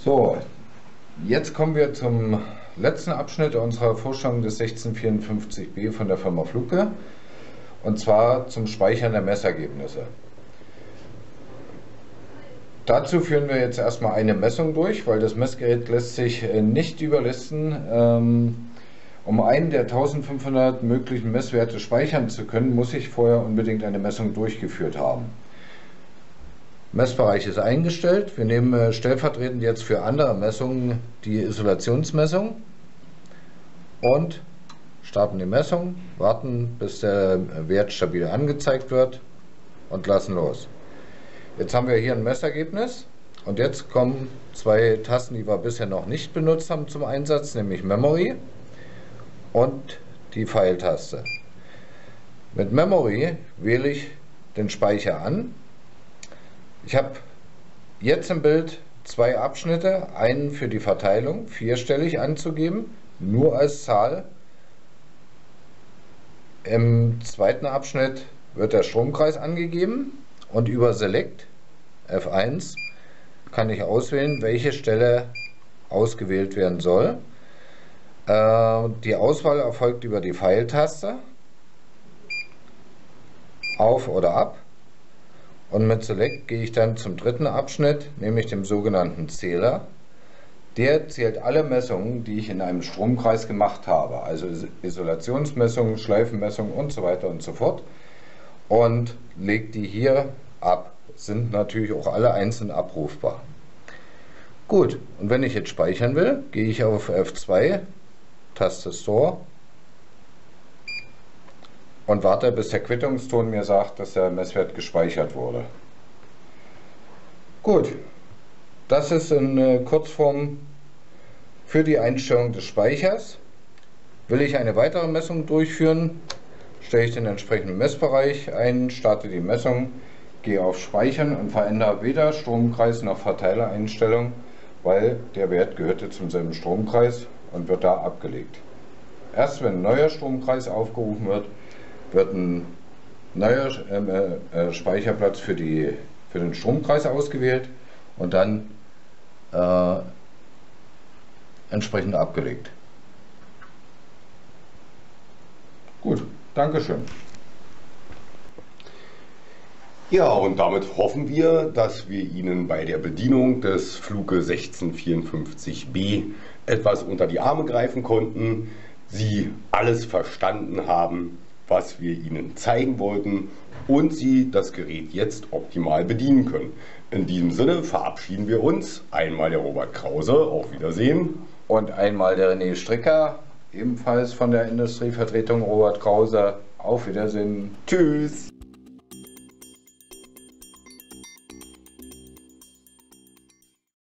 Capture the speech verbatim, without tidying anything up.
So, jetzt kommen wir zum letzten Abschnitt unserer Vorstellung des sechzehn vierundfünfzig b von der Firma Fluke, und zwar zum Speichern der Messergebnisse. Dazu führen wir jetzt erstmal eine Messung durch, weil das Messgerät lässt sich nicht überlisten. Um einen der eintausendfünfhundert möglichen Messwerte speichern zu können, muss ich vorher unbedingt eine Messung durchgeführt haben. Messbereich ist eingestellt. Wir nehmen stellvertretend jetzt für andere Messungen die Isolationsmessung und starten die Messung, warten bis der Wert stabil angezeigt wird und lassen los. Jetzt haben wir hier ein Messergebnis und jetzt kommen zwei Tasten, die wir bisher noch nicht benutzt haben, zum Einsatz, nämlich Memory und die Pfeiltaste. Mit Memory wähle ich den Speicher an. Ich habe jetzt im Bild zwei Abschnitte, einen für die Verteilung, vierstellig anzugeben, nur als Zahl. Im zweiten Abschnitt wird der Stromkreis angegeben und über Select F eins kann ich auswählen, welche Stelle ausgewählt werden soll. Die Auswahl erfolgt über die Pfeiltaste, auf oder ab, und mit Select gehe ich dann zum dritten Abschnitt, nämlich dem sogenannten Zähler. Der zählt alle Messungen, die ich in einem Stromkreis gemacht habe, also Isolationsmessungen, Schleifenmessungen und so weiter und so fort, und legt die hier ab. Sind natürlich auch alle einzeln abrufbar. Gut, und wenn ich jetzt speichern will, gehe ich auf F zwei, Taste Store und warte, bis der Quittungston mir sagt, dass der Messwert gespeichert wurde. Gut, das ist in Kurzform für die Einstellung des Speichers. Will ich eine weitere Messung durchführen, stelle ich den entsprechenden Messbereich ein, starte die Messung, gehe auf Speichern und verändere weder Stromkreis noch Verteilereinstellung, weil der Wert gehörte zum selben Stromkreis und wird da abgelegt. Erst wenn ein neuer Stromkreis aufgerufen wird, wird ein neuer äh, äh, Speicherplatz für, die, für den Stromkreis ausgewählt und dann äh, entsprechend abgelegt. Gut, Dankeschön. Ja, und damit hoffen wir, dass wir Ihnen bei der Bedienung des Fluke sechzehn vierundfünfzig b etwas unter die Arme greifen konnten, Sie alles verstanden haben, was wir Ihnen zeigen wollten, und Sie das Gerät jetzt optimal bedienen können. In diesem Sinne verabschieden wir uns. Einmal der Robert Krause, auf Wiedersehen. Und einmal der René Stricker, ebenfalls von der Industrievertretung Robert Krause, auf Wiedersehen. Tschüss.